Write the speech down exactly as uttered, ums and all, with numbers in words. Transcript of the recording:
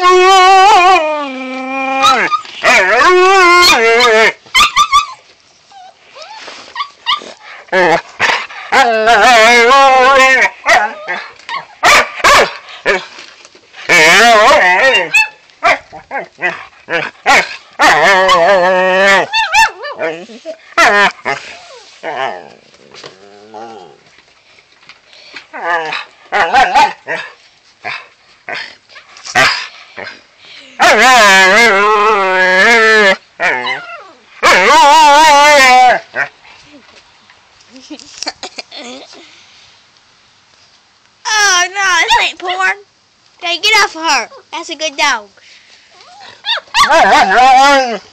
Oh no, this ain't porn. Okay, get off of her. That's a good dog.